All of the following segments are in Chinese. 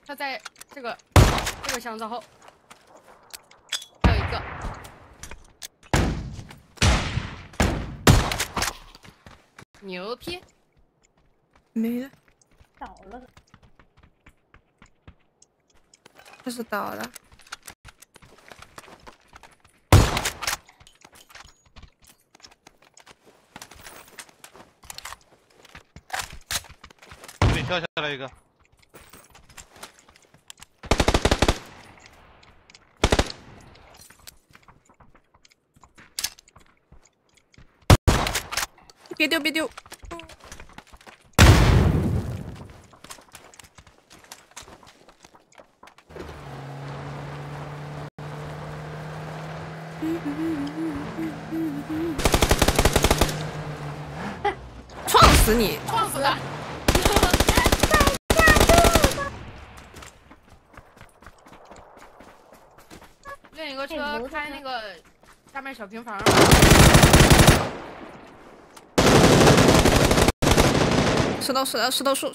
他在这个箱子后，还有一个。牛批， 没了， 倒了。 这是倒了。 这里跳下来一个。 别丢，别丢！撞死你！ 撞死他！另一个车开那个下面小平房。 石头树。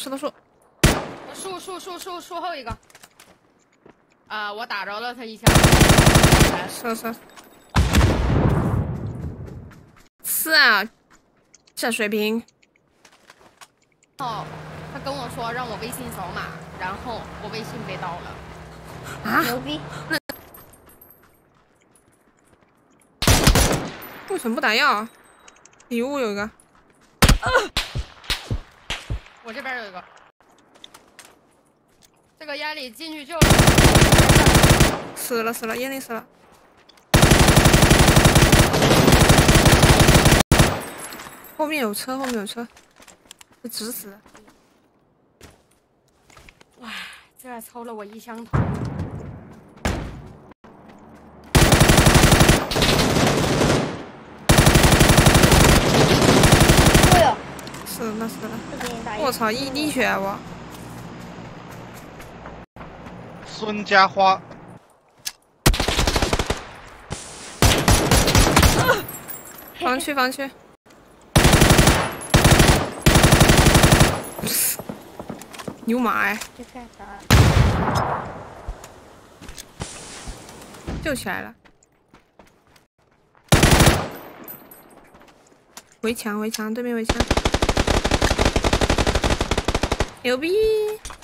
树后一个。啊，我打着了他一枪。 是啊，这水平。 哦，他跟我说让我微信扫码，然后我微信被盗了。 啊？ 牛逼！ 那为什么不打药？礼物有一个。 我这边有一个，这个烟里进去就死了，烟里死了。后面有车，这直死了。 哇，这抽了我一箱头。 哎呦！ 死了！我操，一滴血我。 孙家花。 防区。牛马哎！ 这干啥？ 救起来了。围墙，对面围墙。牛逼！